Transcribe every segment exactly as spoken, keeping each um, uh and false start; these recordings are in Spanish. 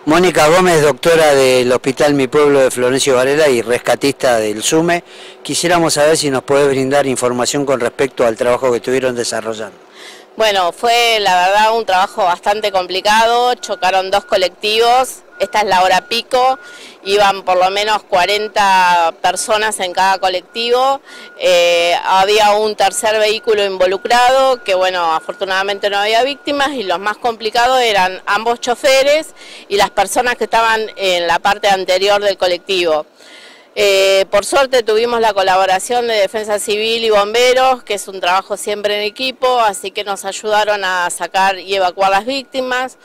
Mónica Gómez, doctora del Hospital Mi Pueblo de Florencio Varela y rescatista del SUME. Quisiéramos saber si nos puede brindar información con respecto al trabajo que estuvieron desarrollando. Bueno, fue la verdad un trabajo bastante complicado, chocaron dos colectivos, esta es la hora pico, iban por lo menos cuarenta personas en cada colectivo, eh, había un tercer vehículo involucrado, que bueno, afortunadamente no había víctimas, y los más complicados eran ambos choferes y las personas que estaban en la parte anterior del colectivo. Eh, por suerte tuvimos la colaboración de Defensa Civil y Bomberos, que es un trabajo siempre en equipo, así que nos ayudaron a sacar y evacuar las víctimas.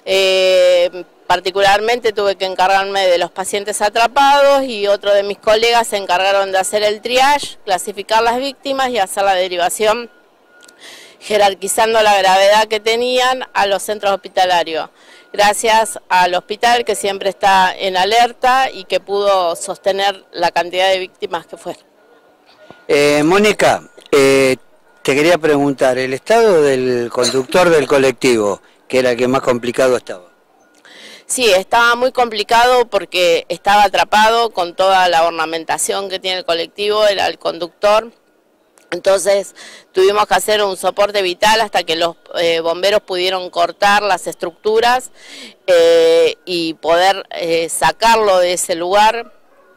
Eh, particularmente tuve que encargarme de los pacientes atrapados y otro de mis colegas se encargaron de hacer el triage, clasificar las víctimas y hacer la derivación, jerarquizando la gravedad que tenían a los centros hospitalarios. Gracias al hospital que siempre está en alerta y que pudo sostener la cantidad de víctimas que fueron. Eh, Mónica, eh, te quería preguntar, el estado del conductor del colectivo, que era el que más complicado estaba. Sí, estaba muy complicado porque estaba atrapado con toda la ornamentación que tiene el colectivo, era el conductor. Entonces tuvimos que hacer un soporte vital hasta que los eh, bomberos pudieron cortar las estructuras eh, y poder eh, sacarlo de ese lugar,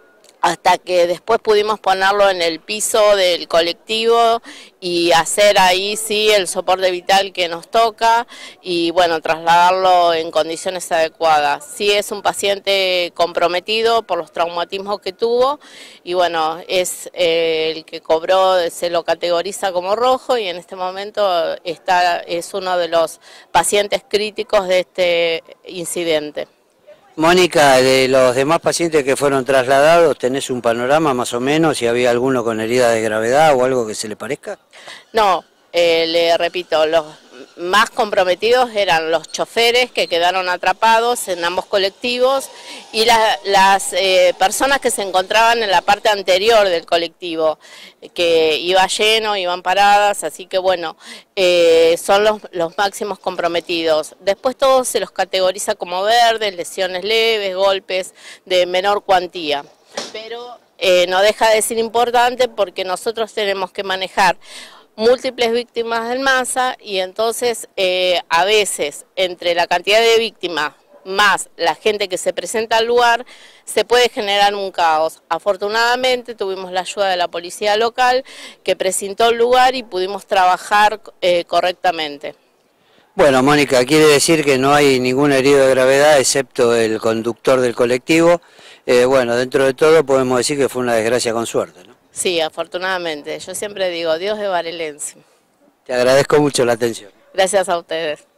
hasta que después pudimos ponerlo en el piso del colectivo y hacer ahí sí el soporte vital que nos toca y bueno, trasladarlo en condiciones adecuadas. Sí es un paciente comprometido por los traumatismos que tuvo y bueno, es eh, el que cobró, se lo categoriza como rojo y en este momento está, es uno de los pacientes críticos de este incidente. Mónica, de los demás pacientes que fueron trasladados, ¿tenés un panorama más o menos si había alguno con herida de gravedad o algo que se le parezca? No, eh, le repito, los más comprometidos eran los choferes que quedaron atrapados en ambos colectivos y la, las eh, personas que se encontraban en la parte anterior del colectivo, que iba lleno, iban paradas, así que bueno, eh, son los, los máximos comprometidos. Después todos se los categoriza como verdes, lesiones leves, golpes de menor cuantía, pero eh, no deja de ser importante porque nosotros tenemos que manejar múltiples víctimas del MASA y entonces eh, a veces entre la cantidad de víctimas más la gente que se presenta al lugar se puede generar un caos. Afortunadamente tuvimos la ayuda de la policía local que presentó el lugar y pudimos trabajar eh, correctamente. Bueno, Mónica, quiere decir que no hay ningún herido de gravedad excepto el conductor del colectivo. Eh, bueno, dentro de todo podemos decir que fue una desgracia con suerte, ¿no? Sí, afortunadamente. Yo siempre digo, Dios es varelense. Te agradezco mucho la atención. Gracias a ustedes.